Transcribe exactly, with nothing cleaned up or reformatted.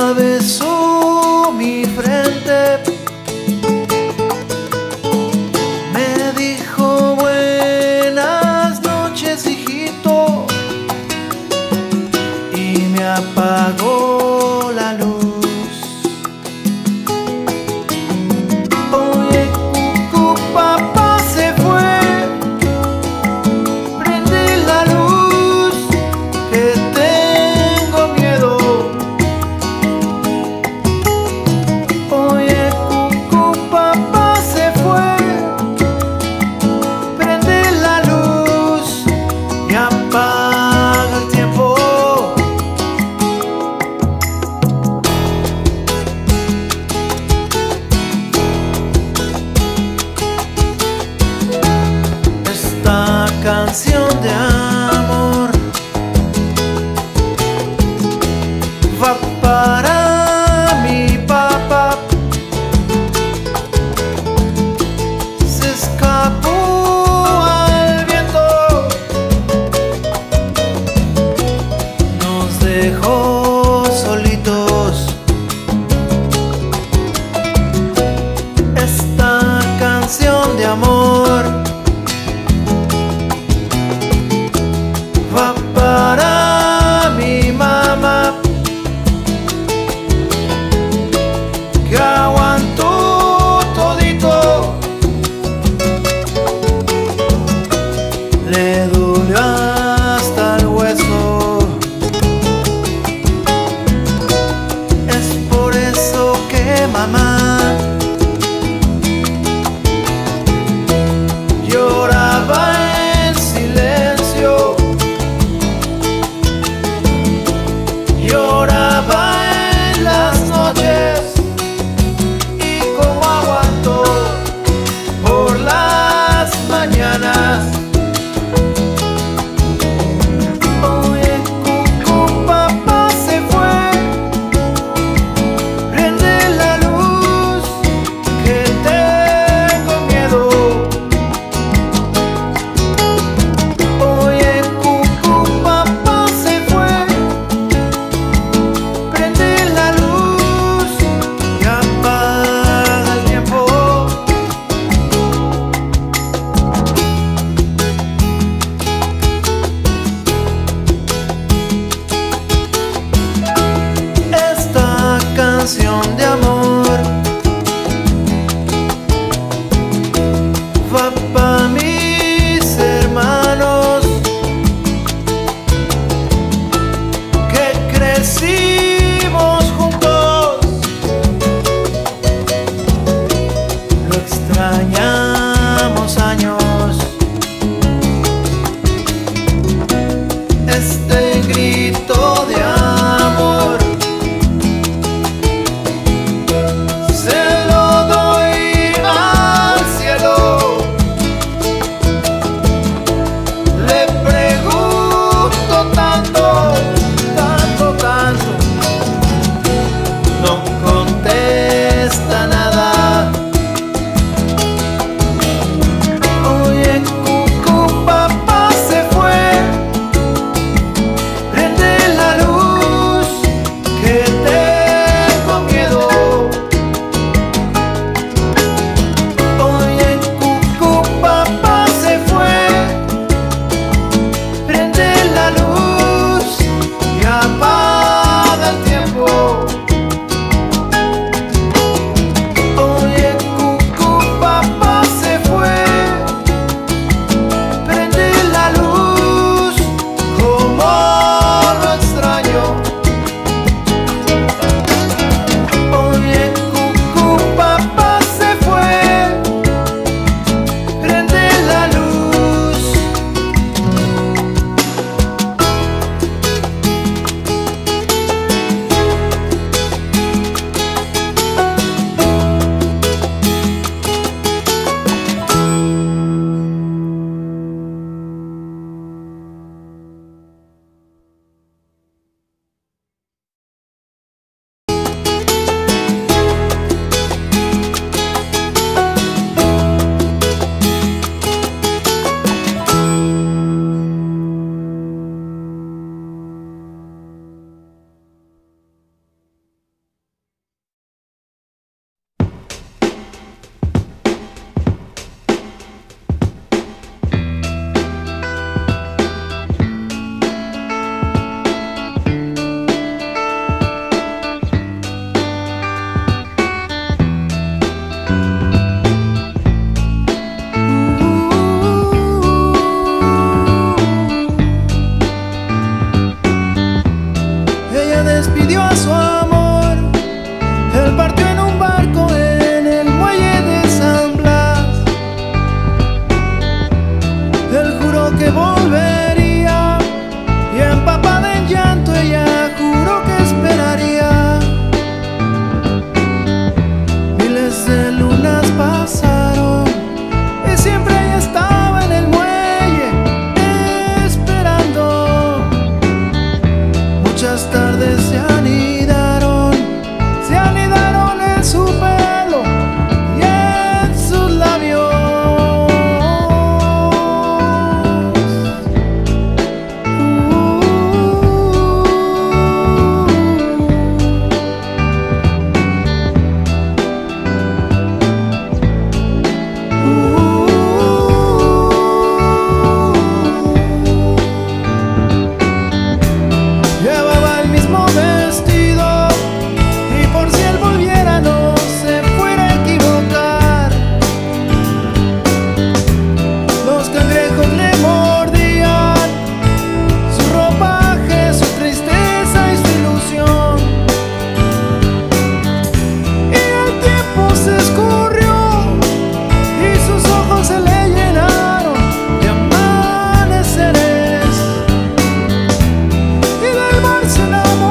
atravesó mi frente, me dijo buenas noches, hijito, y me apagó la luz. Oye, cucú, papá se fue, prende la luz, que tengo miedo. Oye, cucú, papá se fue, prende la luz y apaga el tiempo. Esta canción de amor va para mi papá. Se escapó al viento, nos dejó solitos. Esta canción de amor va para mi mamá, que aguantó todito, le dolió hasta el hueso. Es por eso que mamá lloraba en silencio, lloraba en las noches, y como aguantó por las mañanas. Oye, cucú, papá se fue, prende la luz, que tengo miedo. Oye, cucú, papá se fue, prende la luz y apaga el tiempo. Esta canción de amor va para mis hermanos, que crecimos juntos. Lo extrañamos años. Este grito de amor se lo doy al cielo. Le pregunto tanto, tanto, tanto. enamorarse, enamorarse.